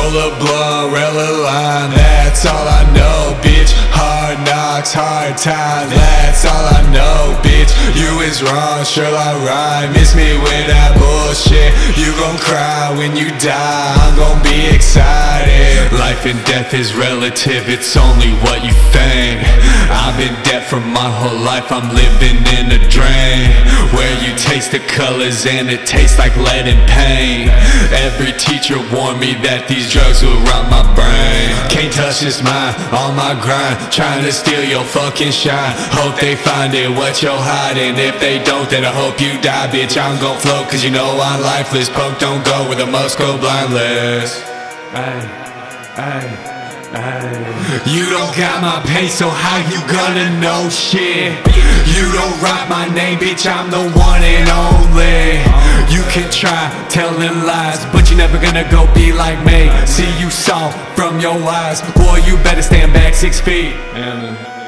Roll a blunt, rail a line, that's all I know, bitch. Hard knocks, hard times, that's all I know, bitch. You is wrong, sure I rhyme, miss me with that bullshit. You gon' cry when you die, I'm gon' be excited. Life and death is relative, it's only what you think. I've been dead for my whole life, I'm living in a drain, where you taste the colors and it tastes like lead and pain. Every teacher warned me that these drugs will rot my brain. Can't touch this mind, on my grind, trying to steal your fucking shine. Hope they find it, what you're hiding. If they don't, then I hope you die, bitch. I'm gon' float, cause you know I'm lifeless. Punk don't go where the most go blindless. You don't got my pace, so how you gonna know shit? You don't write my name, bitch, I'm the one and only. You can try telling lies, but you're never gonna go be like me. See you saw from your eyes, boy, you better stand back 6 feet.